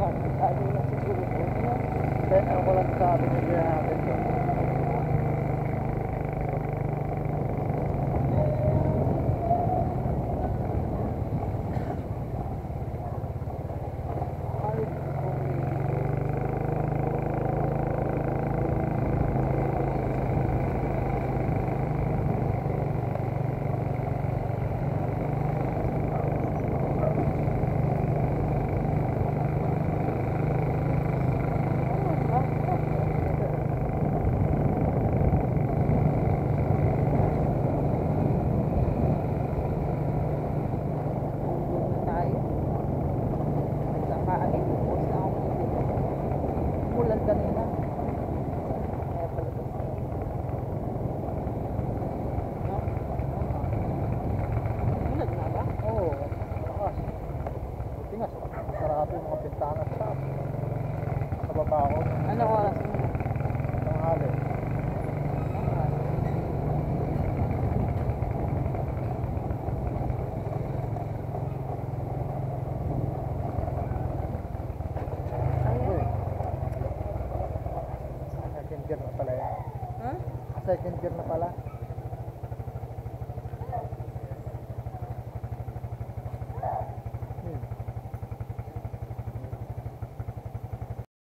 Sabi na siguro po. Then ako lang sabi nila natin to. Ulan kanina. Kaya pala ito. No? Ulan na ba? Oo. Lakas. Buti nga. Sarado yung mga pintana sa baba ako. Ano oras mo? Tanghali. Second gear na pala yan. Huh? Second gear na pala.